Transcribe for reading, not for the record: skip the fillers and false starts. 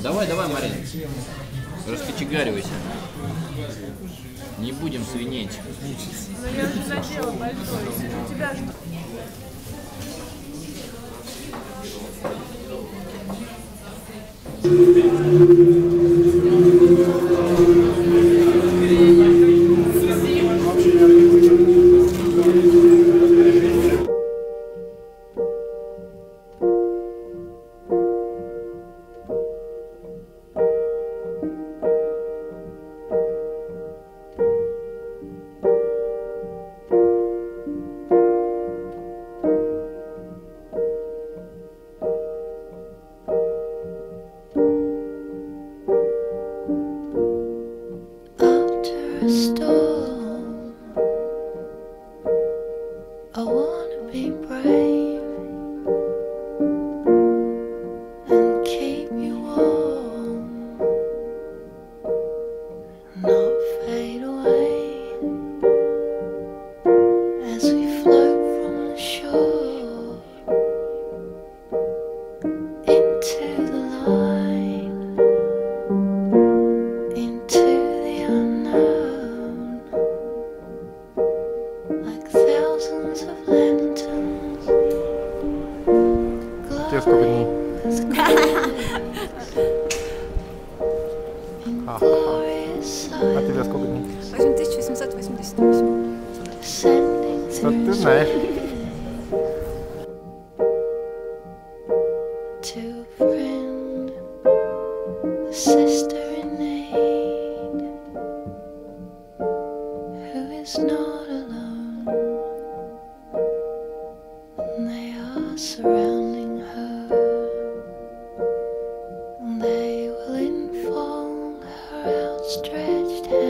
Давай, давай, Марина. Раскочегаривайся. Не будем свинеть. Но я уже надела большой. У тебя что? A storm, I wanna be brave and keep you warm, not fade away as we float from the shore into the light, into the unknown, like thousands of lanterns Тебе сколько дней? in glorious А sight, тебе сколько дней? 8788. descending Что through ты знаешь? to a friend, a sister in need, who is not alone, and they are surrounding her, and they will enfold her outstretched hand.